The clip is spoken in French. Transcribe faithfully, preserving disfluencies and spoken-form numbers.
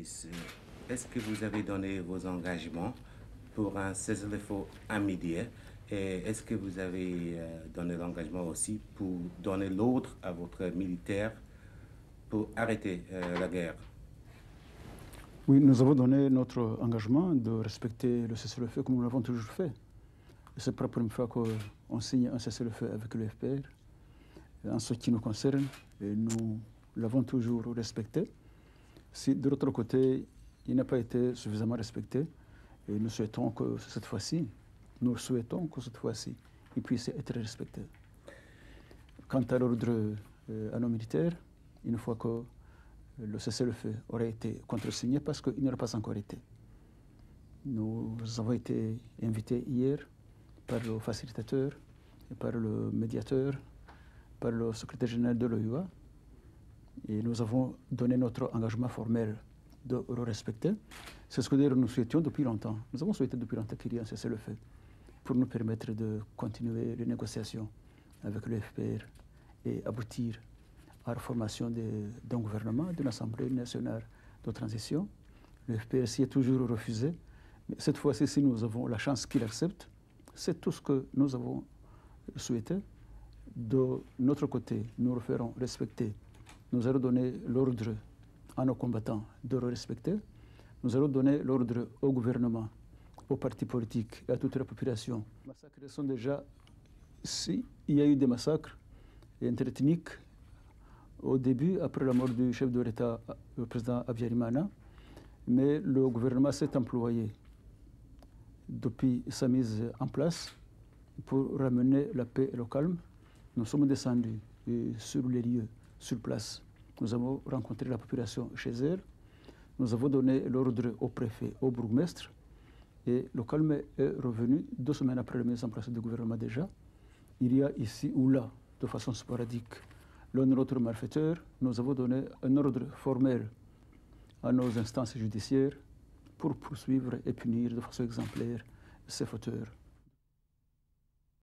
ministre, est-ce que vous avez donné vos engagements pour un cessez-le-feu immédiat et est-ce que vous avez euh, donné l'engagement aussi pour donner l'ordre à votre militaire pour arrêter euh, la guerre? Oui, nous avons donné notre engagement de respecter le cessez-le-feu comme nous l'avons toujours fait. Ce n'est pas la première fois qu'on signe un cessez-le-feu avec le F P R. En ce qui nous concerne, nous l'avons toujours respecté. Si de l'autre côté, il n'a pas été suffisamment respecté, et nous souhaitons que cette fois-ci, nous souhaitons que cette fois-ci, il puisse être respecté. Quant à l'ordre euh, à nos militaires, une fois que le cessez-le-feu aurait été contresigné, parce qu'il n'aurait pas encore été. Nous avons été invités hier par le facilitateur, et par le médiateur, par le secrétaire général de l'O U A, et nous avons donné notre engagement formel de le respecter. C'est ce que nous souhaitions depuis longtemps. Nous avons souhaité depuis longtemps qu'il y ait un cessez-le-feu pour nous permettre de continuer les négociations avec le F P R et aboutir à la formation d'un gouvernement, d'une Assemblée nationale de transition. Le F P R s'y est toujours refusé, mais cette fois-ci, si nous avons la chance qu'il accepte, c'est tout ce que nous avons souhaité. De notre côté, nous le ferons respecter. Nous allons donner l'ordre à nos combattants de le respecter. Nous allons donner l'ordre au gouvernement, aux partis politiques et à toute la population. Les massacres sont déjà, si il y a eu des massacres interethniques au début, après la mort du chef de l'État, le président Habyarimana, mais le gouvernement s'est employé depuis sa mise en place pour ramener la paix et le calme. Nous sommes descendus sur les lieux, sur place. Nous avons rencontré la population chez elle. Nous avons donné l'ordre au préfet, au bourgmestre. Et le calme est revenu deux semaines après la mise en place du gouvernement déjà. Il y a ici ou là, de façon sporadique, l'un ou l'autre malfaiteur. Nous avons donné un ordre formel à nos instances judiciaires pour poursuivre et punir de façon exemplaire ces fauteurs.